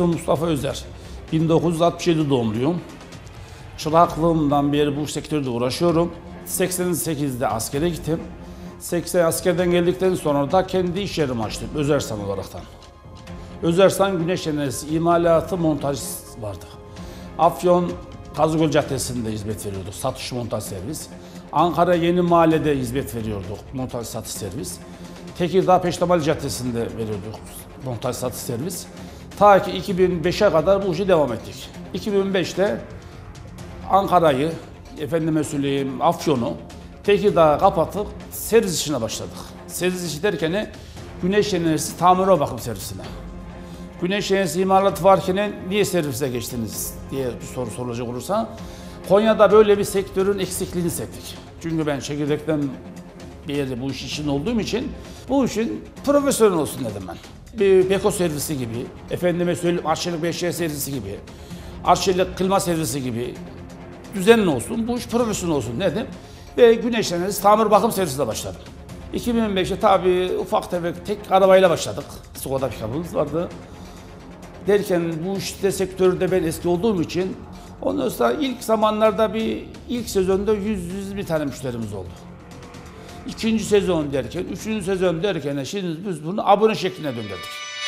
İsmim Mustafa Özer. 1967 doğumluyum. Çıraklığımdan beri bu sektörde uğraşıyorum. 88'de askere gittim. 80 askerden geldikten sonra da kendi iş yerimi açtım Özersan olaraktan. Özersan Güneş Enerjisi imalatı montaj vardı. Afyon Kazıgöl Caddesi'nde hizmet veriyorduk, satış montaj servis. Ankara Yeni Mahalle'de hizmet veriyorduk, montaj satış servis. Tekirdağ Peştemal Caddesi'nde veriyorduk, montaj satış servis. Ta ki 2005'e kadar bu işi devam ettik. 2005'te Ankara'yı, efendime söyleyeyim Afyon'u, Tekirdağ'ı kapatıp servis işine başladık. Servis işi derken Güneş Enerjisi tamir ve bakım servisine. Güneş Enerjisi imalatı varken niye servise geçtiniz diye bir soru sorulacak olursa, Konya'da böyle bir sektörün eksikliğini hissettik. Çünkü ben çekirdekten bir yerde bu iş için olduğum için bu işin profesyonel olsun dedim ben. Bir beko servisi gibi, efendime söyleyeyim arçelik beşiğe servisi gibi, arçelik klima servisi gibi düzenli olsun, bu iş profesyonel olsun dedim. Ve Güneş Enerjisi tamir bakım servisine başladım. 2005'te tabii ufak tefek tek arabayla başladık. Skoda pikabımız vardı. Derken bu işte sektörde ben eski olduğum için ondan sonra ilk zamanlarda ilk sezonda 100 bir tane müşterimiz oldu. İkinci sezon derken, üçüncü sezon derken şimdi biz bunu abone şekline döndürdük.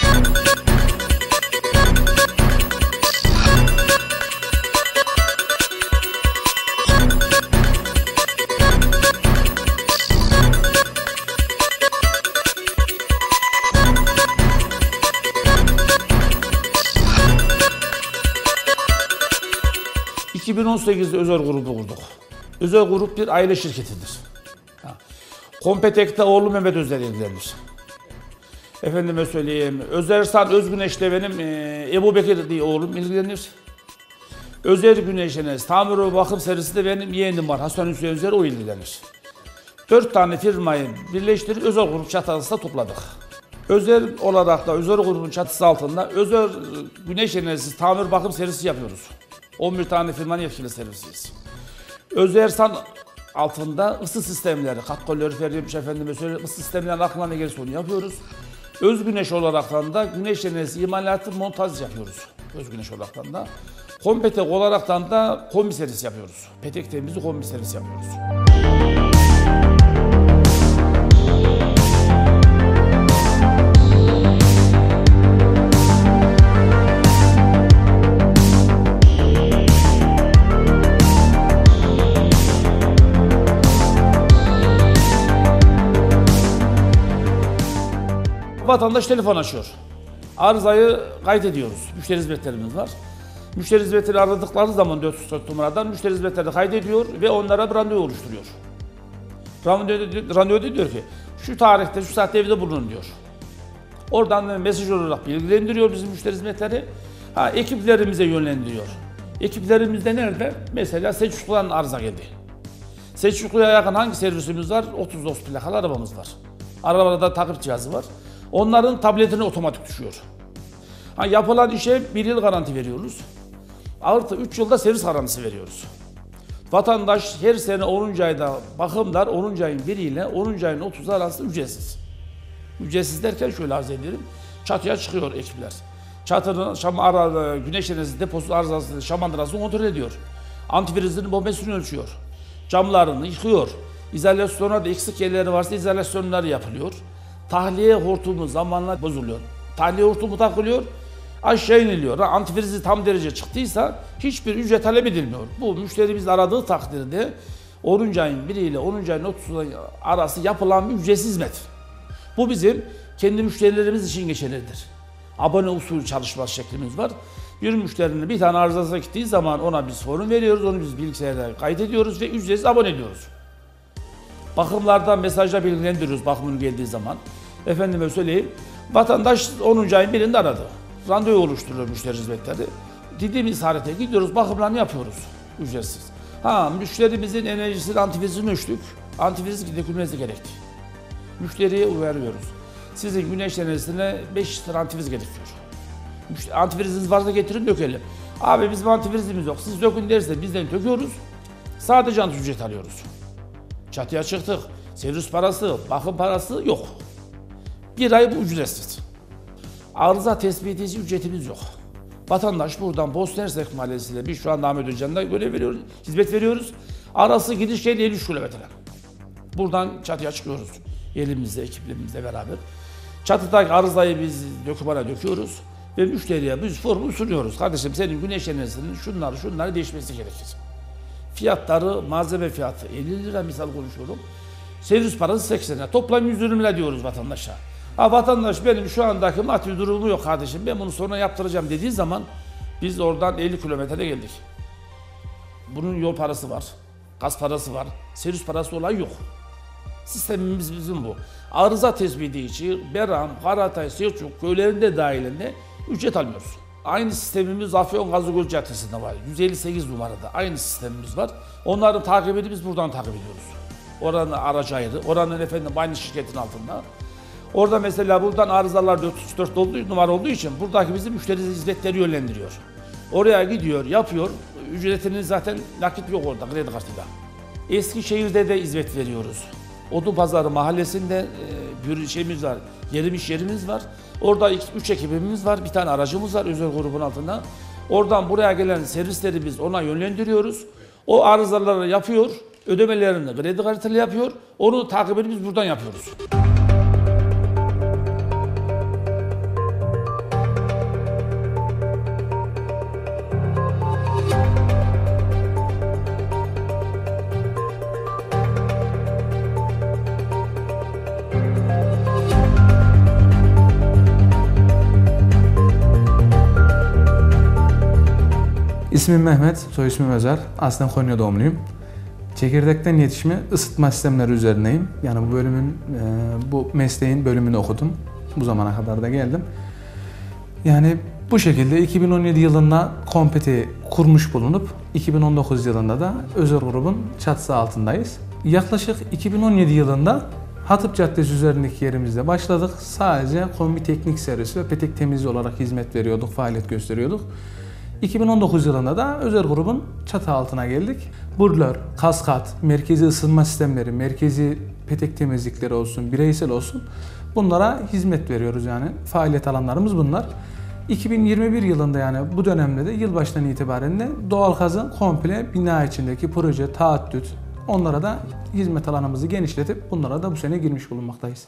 2018'de Özel Grup'u kurduk. Özel Grup bir aile şirketidir. Kompetek'te oğlu Mehmet Özer ilgilenir. Efendime söyleyeyim, Özersan Özgüneş'le benim Ebu Bekir diye oğlum ilgilenir. Özer Güneş Enerjisi tamir ve bakım servisi de benim yeğenim var, Hasan Hüseyin Özer, o ilgilenir. 4 tane firmayı birleştirip Özel Grup çatısında topladık. Özel olarak da Özel Grup'un çatısı altında Özel Güneş Enerjisi tamir bakım servisi yapıyoruz. 11 tane firmanın yetkili servisiyiz. Özersan altında ısı sistemleri, kat kalorifer, efendime söyleyeyim, ısı sistemlerinin aklına ne gelirse onu yapıyoruz. Özgüneş olaraktan da Güneş Enerjisi imalatı montaj yapıyoruz. Özgüneş olaraktan da. Kompetek olaraktan da kombi servis yapıyoruz. Petek temizliği kombi servis yapıyoruz. Vatandaş telefon açıyor. Arızayı kaydediyoruz. Müşteri hizmetlerimiz var. Müşteri hizmetleri aradıkları zaman 404 numaradan müşteri hizmetleri kaydediyor ve onlara bir randevu oluşturuyor. Randevuda diyor ki şu tarihte şu saatte evde bulunun diyor. Oradan mesaj olarak bilgilendiriyor bizim müşteri hizmetleri. Ekiplerimize yönlendiriyor. Ekiplerimizde nerede? Mesela Selçuklu'dan arıza geldi. Selçuklu'ya yakın hangi servisimiz var? 39 plakalı arabamız var. Arabada takip cihazı var. Onların tabletine otomatik düşüyor. Yapılan işe 1 yıl garanti veriyoruz. Artı 3 yılda servis garantisi veriyoruz. Vatandaş her sene 10. ayda bakımlar 10. ayın 1 ile 10. ayın 30'u arasında ücretsiz. Ücretsiz derken şöyle arz edelim. Çatıya çıkıyor ekipler. Çatının Güneş Enerjisi deposu arızasını, şamandırasını kontrol ediyor. Antifrizinin bombesini ölçüyor. Camlarını yıkıyor. İzolasyona da eksik yerleri varsa izolasyonları yapılıyor. Tahliye hortumu zamanla bozuluyor. Tahliye hortumu takılıyor, aşağı iniliyor. Antifrizi tam derece çıktıysa hiçbir ücret talep edilmiyor. Bu müşterimiz aradığı takdirde 10. ayın 1 ile 10. ayın 30'u arası yapılan bir ücretsiz hizmet. Bu bizim kendi müşterilerimiz için geçerlidir. Abone usulü çalışma şeklimiz var. Bir müşterinin bir tane arızasına gittiği zaman ona biz form veriyoruz, onu biz bilgisayarda kaydediyoruz ve ücretsiz abone ediyoruz. Bakımlardan mesajla bilgilendiriyoruz bakımın geldiği zaman. Efendime söyleyeyim, vatandaş 10. ayın 1'inde aradı. Randevu oluşturuyor müşteri hizmetleri. Dediğimiz harita gidiyoruz, bakımlarını yapıyoruz ücretsiz. Müşterimizin enerjisini, antifrizini ölçtük. Antifriz dökülmesi gerekti. Müşteriye uyarıyoruz. Sizin Güneş Enerjisi'ne 5 litre antifriz gerekiyor. Antifriziniz varsa getirin dökelim. Abi bizim antifrizimiz yok, siz dökün derse bizden döküyoruz. Sadece antifriz ücret alıyoruz. Çatıya çıktık. Servis parası, bakım parası yok. 1 ay bu ücretsiz. Arıza tespit edici ücretimiz yok. Vatandaş buradan Bosna Hersek Mahallesi'yle biz şu anda Ahmet Hoca'nda görev veriyoruz, hizmet veriyoruz. Arası gidiş yer 53 kilometre. Buradan çatıya çıkıyoruz elimizle, ekiplerimizle beraber. Çatıdaki arızayı biz dökümana döküyoruz ve müşteriye biz formu sunuyoruz. Kardeşim senin güneş enerjisinin şunları değişmesi gerekir. Fiyatları, malzeme fiyatı 50 lira misal konuşuyorum. Servis parası 80 lira. Toplam 120 lira diyoruz vatandaşa. Vatandaş benim şu andaki maddi durumu yok kardeşim, ben bunu sonra yaptıracağım dediği zaman biz oradan 50 kilometre geldik. Bunun yol parası var, gaz parası var, servis parası olan yok. Sistemimiz bizim bu. Arıza tespiti için Beram, Karatay, Selçuk köylerinde dahilinde ücret almıyoruz. Aynı sistemimiz Afyon-Gazlıgöl Caddesi'nde var. 158 numarada aynı sistemimiz var. Onların takibini biz buradan takip ediyoruz. Oranın aracı ayrı, oranın aynı şirketin altında. Orada mesela buradan arızalar 434 numara olduğu için buradaki bizim müşteri hizmetleri yönlendiriyor. Oraya gidiyor, yapıyor. Ücretini zaten nakit yok orada, kredi kartıyla. Eskişehir'de de hizmet veriyoruz. Odunpazarı mahallesinde bir şeyimiz var, yerimiz var. Orada 3 ekibimiz var, bir tane aracımız var özel grubun altında. Oradan buraya gelen servisleri biz ona yönlendiriyoruz. O arızaları yapıyor, ödemelerini kredi kartıyla yapıyor. Onu takibini biz buradan yapıyoruz. İsmim Mehmet, soy ismim Özer. Aslen Konya doğumluyum. Çekirdekten yetişme ısıtma sistemleri üzerineyim. Yani bu mesleğin bölümünü okudum. Bu zamana kadar da geldim. Yani bu şekilde 2017 yılında Kompeti kurmuş bulunup 2019 yılında da özel grubun çatısı altındayız. Yaklaşık 2017 yılında Hatip Caddesi üzerindeki yerimizde başladık. Sadece kombi teknik servis ve petek temizliği olarak hizmet veriyorduk, faaliyet gösteriyorduk. 2019 yılında da özel grubun çatı altına geldik. Burlör, kaskat, merkezi ısınma sistemleri, merkezi petek temizlikleri olsun, bireysel olsun bunlara hizmet veriyoruz yani. Faaliyet alanlarımız bunlar. 2021 yılında yani bu dönemde de yılbaşından itibaren de doğalgazın komple bina içindeki proje, taahhüt, onlara da hizmet alanımızı genişletip bunlara da bu sene girmiş bulunmaktayız.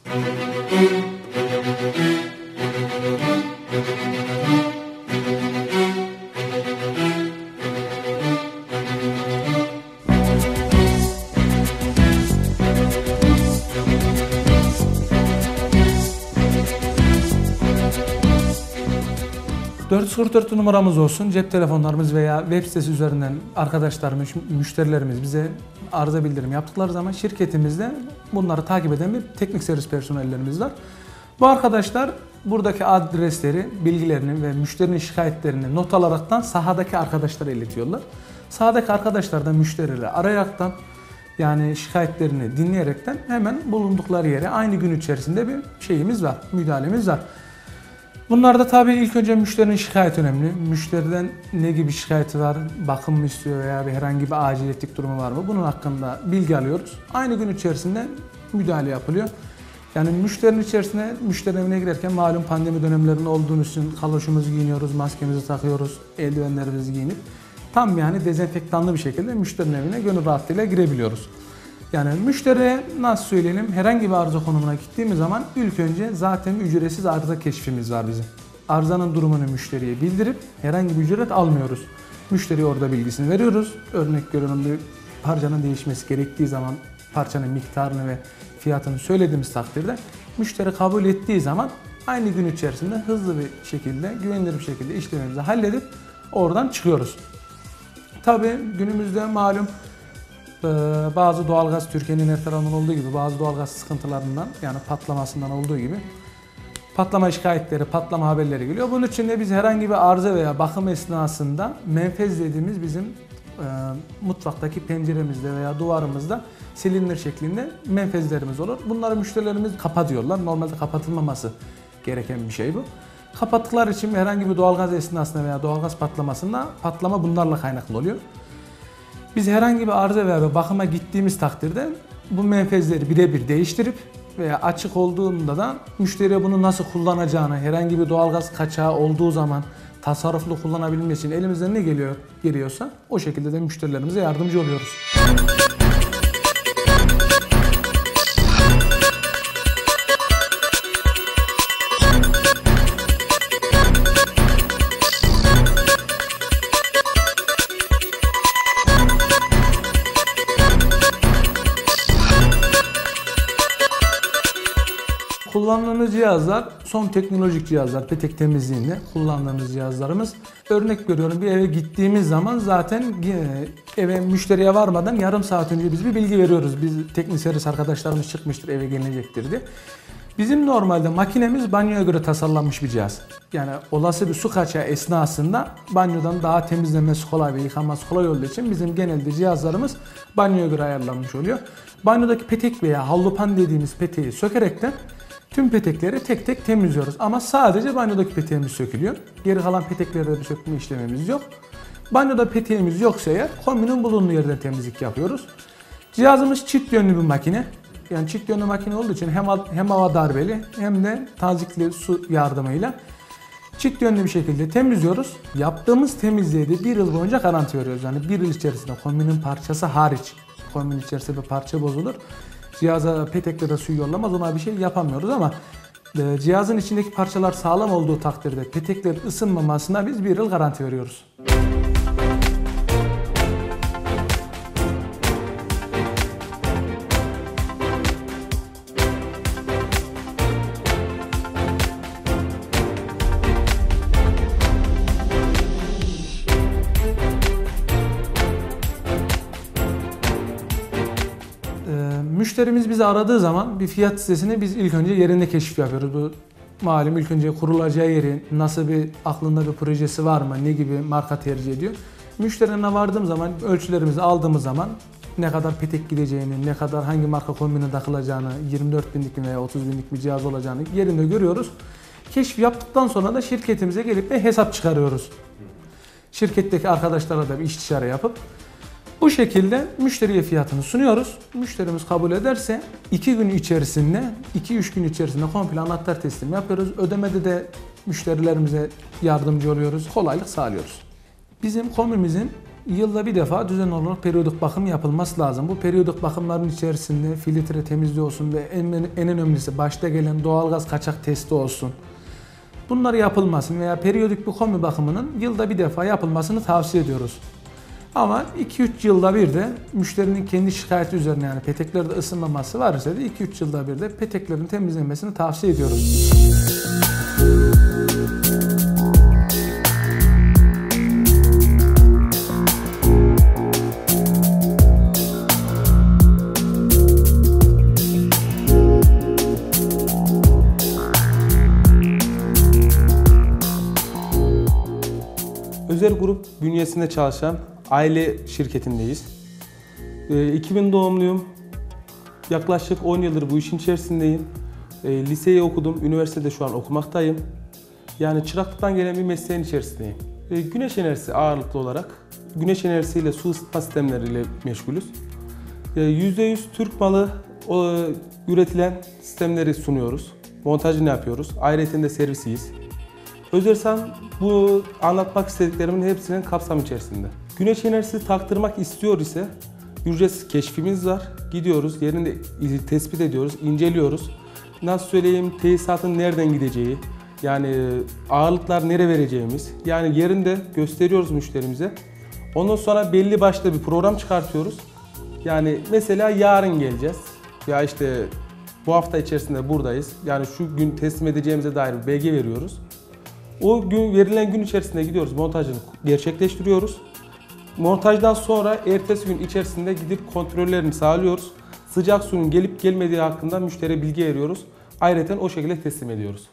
444 numaramız olsun, cep telefonlarımız veya web sitesi üzerinden arkadaşlarımız, müşterilerimiz bize arıza bildirim yaptıkları zaman şirketimizde bunları takip eden bir teknik servis personellerimiz var. Bu arkadaşlar buradaki adresleri, bilgilerini ve müşterinin şikayetlerini not alaraktan sahadaki arkadaşlara iletiyorlar. Sahadaki arkadaşlar da müşterileri arayaraktan yani şikayetlerini dinleyerekten hemen bulundukları yere aynı gün içerisinde bir şeyimiz var, müdahalemiz var. Bunlarda tabii ilk önce müşterinin şikayeti önemli. Müşteriden ne gibi şikayeti var, bakım mı istiyor veya herhangi bir aciliyetlik durumu var mı? Bunun hakkında bilgi alıyoruz. Aynı gün içerisinde müdahale yapılıyor. Yani müşterinin içerisine, müşterinin evine girerken malum pandemi dönemlerinde olduğumuz için kaloşumuzu giyiniyoruz, maskemizi takıyoruz, eldivenlerimizi giyinip tam yani dezenfektanlı bir şekilde müşterinin evine gönül rahatlığıyla girebiliyoruz. Yani müşteriye nasıl söyleyelim, herhangi bir arıza konumuna gittiğimiz zaman ilk önce zaten ücretsiz arıza keşfimiz var bizim. Arızanın durumunu müşteriye bildirip herhangi bir ücret almıyoruz. Müşteriye orada bilgisini veriyoruz. Örnek veriyorum, bir parçanın değişmesi gerektiği zaman parçanın miktarını ve fiyatını söylediğimiz takdirde müşteri kabul ettiği zaman aynı gün içerisinde hızlı bir şekilde, güvenilir bir şekilde işlemimizi halledip oradan çıkıyoruz. Tabii günümüzde malum bazı doğalgaz Türkiye'nin her tarafından olduğu gibi bazı doğalgaz sıkıntılarından yani patlamasından olduğu gibi patlama şikayetleri, patlama haberleri geliyor. Bunun için de biz herhangi bir arıza veya bakım esnasında menfez dediğimiz bizim mutfaktaki penceremizde veya duvarımızda silindir şeklinde menfezlerimiz olur. Bunları müşterilerimiz kapatıyorlar. Normalde kapatılmaması gereken bir şey bu. Kapattıkları için herhangi bir doğalgaz esnasında veya doğalgaz patlamasında patlama bunlarla kaynaklı oluyor. Biz herhangi bir arıza veya bakıma gittiğimiz takdirde bu menfezleri birebir değiştirip veya açık olduğunda da müşteriye bunu nasıl kullanacağını, herhangi bir doğalgaz kaçağı olduğu zaman tasarruflu kullanabilmesi için elimizden ne geliyorsa o şekilde de müşterilerimize yardımcı oluyoruz. Kullandığımız cihazlar son teknolojik cihazlar, petek temizliğinde kullandığımız cihazlarımız. Örnek veriyorum, bir eve gittiğimiz zaman zaten eve müşteriye varmadan yarım saat önce biz bir bilgi veriyoruz. Biz teknik servis arkadaşlarımız çıkmıştır, eve gelecektir diye. Bizim normalde makinemiz banyoya göre tasarlanmış bir cihaz. Yani olası bir su kaçağı esnasında banyodan daha temizlenmesi kolay ve yıkanması kolay olduğu için bizim genelde cihazlarımız banyoya göre ayarlanmış oluyor. Banyodaki petek veya havlupan dediğimiz peteği sökerekten tüm petekleri tek tek temizliyoruz. Ama sadece banyodaki peteğimiz sökülüyor. Geri kalan peteklerde bir sökme işlemimiz yok. Banyoda peteğimiz yoksa eğer kombinin bulunduğu yerden temizlik yapıyoruz. Cihazımız çift yönlü bir makine. Yani çift yönlü makine olduğu için hem hava darbeli hem de tazikli su yardımıyla çift yönlü bir şekilde temizliyoruz. Yaptığımız temizliğe de 1 yıl boyunca garanti veriyoruz. Yani 1 yıl içerisinde kombinin parçası hariç, kombinin içerisinde bir parça bozulur, cihaza peteklere su yollamaz, ona bir şey yapamıyoruz ama cihazın içindeki parçalar sağlam olduğu takdirde peteklerin ısınmamasına biz 1 yıl garanti veriyoruz. Müşterimiz bizi aradığı zaman bir fiyat sitesini biz ilk önce yerinde keşif yapıyoruz. Bu malum ilk önce kurulacağı yeri, nasıl bir aklında bir projesi var mı, ne gibi marka tercih ediyor. Müşterine vardığım zaman, ölçülerimizi aldığımız zaman ne kadar petek gideceğini, ne kadar hangi marka kombine takılacağını, 24 binlik veya 30 binlik bir cihaz olacağını yerinde görüyoruz. Keşif yaptıktan sonra da şirketimize gelip de hesap çıkarıyoruz. Şirketteki arkadaşlarla da bir istişare yapıp bu şekilde müşteriye fiyatını sunuyoruz. Müşterimiz kabul ederse 2 gün içerisinde, 2-3 gün içerisinde komple anahtar teslim yapıyoruz. Ödemede de müşterilerimize yardımcı oluyoruz, kolaylık sağlıyoruz. Bizim kombimizin yılda bir defa düzenli olarak periyodik bakım yapılması lazım. Bu periyodik bakımların içerisinde filtre temizliği olsun ve en önemlisi başta gelen doğalgaz kaçak testi olsun. Bunlar yapılmasın veya periyodik bir kombi bakımının yılda bir defa yapılmasını tavsiye ediyoruz. Ama 2-3 yılda bir de müşterinin kendi şikayeti üzerine, yani peteklerde ısınmaması varsa da 2-3 yılda bir de peteklerin temizlenmesini tavsiye ediyoruz. Özel grup bünyesinde çalışan aile şirketindeyiz. 2000 doğumluyum. Yaklaşık 10 yıldır bu işin içerisindeyim. Liseyi okudum, üniversitede şu an okumaktayım. Yani çıraklıktan gelen bir mesleğin içerisindeyim. Güneş enerjisi ağırlıklı olarak, güneş enerjisiyle su ısıtma sistemleriyle meşgulüz. %100 Türk malı üretilen sistemleri sunuyoruz. Montajını yapıyoruz. Ayrıca de servisiyiz. Özersan bu anlatmak istediklerimin hepsinin kapsam içerisinde. Güneş enerjisi taktırmak istiyor ise ücretsiz keşfimiz var. Gidiyoruz, yerini tespit ediyoruz, inceliyoruz. Nasıl söyleyeyim, tesisatın nereden gideceği, yani ağırlıklar nereye vereceğimiz, yani yerinde gösteriyoruz müşterimize. Ondan sonra belli başlı bir program çıkartıyoruz. Yani mesela yarın geleceğiz. Ya işte bu hafta içerisinde buradayız. Yani şu gün teslim edeceğimize dair bir belge veriyoruz. O gün, verilen gün içerisinde gidiyoruz, montajını gerçekleştiriyoruz. Montajdan sonra ertesi gün içerisinde gidip kontrollerini sağlıyoruz. Sıcak suyun gelip gelmediği hakkında müşteriye bilgi veriyoruz. Ayrıca o şekilde teslim ediyoruz.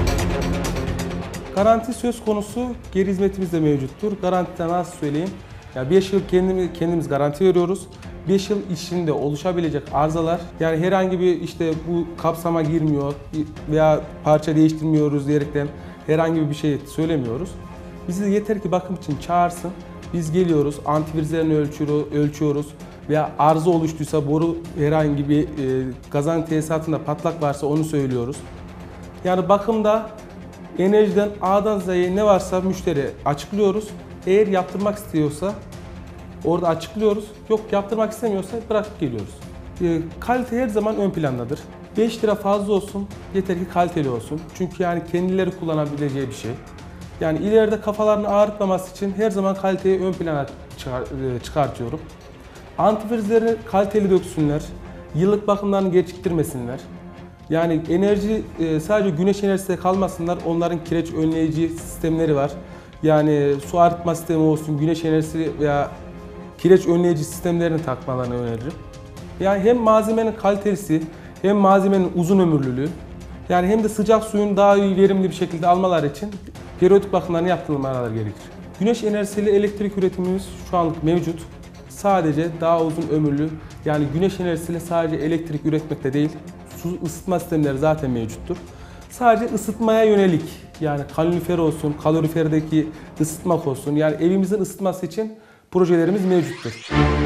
Garanti söz konusu, geri hizmetimiz de mevcuttur. Garantiden nasıl söyleyeyim? Yani 5 yıl kendimiz garanti veriyoruz. 5 yıl içinde oluşabilecek arızalar, yani herhangi bir işte bu kapsama girmiyor veya parça değiştirmiyoruz diyerekten herhangi bir şey söylemiyoruz. Bizi yeter ki bakım için çağırsın. Biz geliyoruz, antivirüslerini ölçüyoruz veya arıza oluştuysa boru herhangi bir kazan tesisatında patlak varsa onu söylüyoruz. Yani bakımda enerjiden A'dan Z'ye ne varsa müşteri açıklıyoruz. Eğer yaptırmak istiyorsa orada açıklıyoruz. Yok yaptırmak istemiyorsa bırakıp geliyoruz. Kalite her zaman ön plandadır. 5 lira fazla olsun, yeter ki kaliteli olsun. Çünkü yani kendileri kullanabileceği bir şey. Yani ileride kafalarını ağrıtmaması için her zaman kaliteyi ön plana çıkartıyorum. Antivirüsleri kaliteli döksünler, yıllık bakımlarını geciktirmesinler. Yani enerji sadece güneş enerjisiyle kalmasınlar, onların kireç önleyici sistemleri var. Yani su arıtma sistemi olsun, güneş enerjisi veya kireç önleyici sistemlerini takmalarını öneririm. Yani hem malzemenin kalitesi, hem malzemenin uzun ömürlülüğü, yani hem de sıcak suyun daha iyi verimli bir şekilde almaları için periyodik bakımlarını yaptırmaları gerekir. Güneş enerjisiyle elektrik üretimimiz şu anlık mevcut. Sadece daha uzun ömürlü, yani güneş enerjisiyle sadece elektrik üretmekte değil, su ısıtma sistemleri zaten mevcuttur. Sadece ısıtmaya yönelik, yani kalorifer olsun, kaloriferdeki ısıtmak olsun, yani evimizin ısıtması için projelerimiz mevcuttur.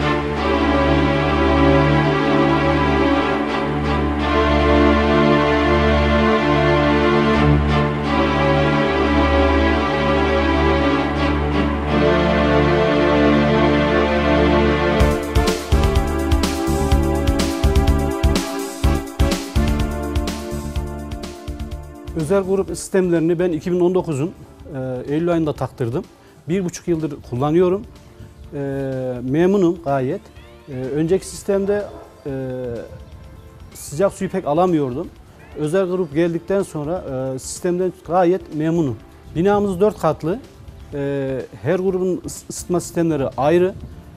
Özel grup sistemlerini ben 2019'un Eylül ayında taktırdım. 1,5 yıldır kullanıyorum. Memnunum gayet. Önceki sistemde sıcak suyu pek alamıyordum. Özel grup geldikten sonra sistemden gayet memnunum. Binamız 4 katlı. Her grubun ısıtma sistemleri ayrı.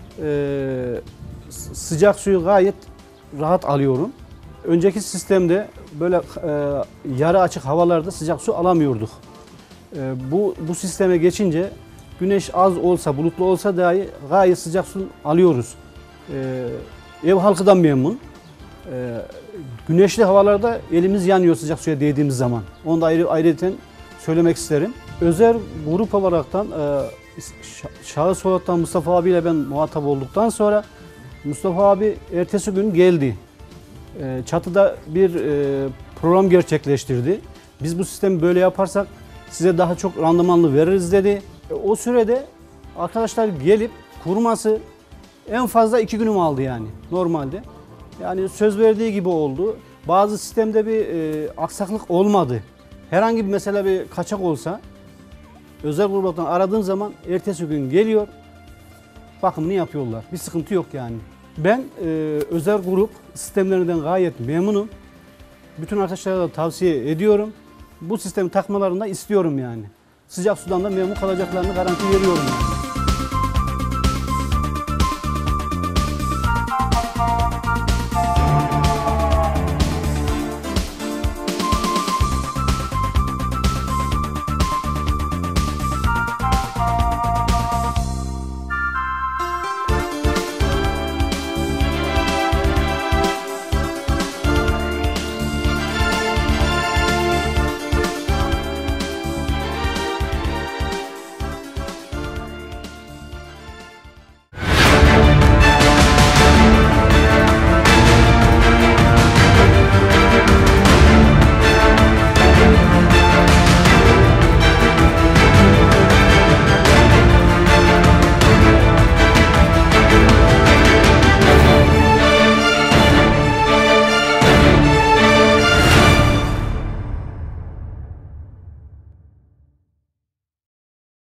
Sıcak suyu gayet rahat alıyorum. Önceki sistemde böyle yarı açık havalarda sıcak su alamıyorduk. Bu sisteme geçince güneş az olsa, bulutlu olsa dahi gayet sıcak su alıyoruz. Ev halkı da memnun. Güneşli havalarda elimiz yanıyor sıcak suya değdiğimiz zaman. Onu da ayrıca söylemek isterim. Özel grup olaraktan şahıs olaraktan Mustafa abiyle ben muhatap olduktan sonra Mustafa abi ertesi gün geldi. Çatıda bir program gerçekleştirdi. Biz bu sistemi böyle yaparsak size daha çok randımanlı veririz dedi. O sürede arkadaşlar gelip kurması en fazla 2 günümü aldı yani normalde. Yani söz verdiği gibi oldu. Bazı sistemde bir aksaklık olmadı. Herhangi bir mesela bir kaçak olsa özel gruptan aradığın zaman ertesi gün geliyor, bakımını yapıyorlar. Bir sıkıntı yok yani. Ben özel grup sistemlerinden gayet memnunum. Bütün arkadaşlara da tavsiye ediyorum. Bu sistemi takmalarını da istiyorum yani. Sıcak sudan da memnun kalacaklarını garanti veriyorum. Yani.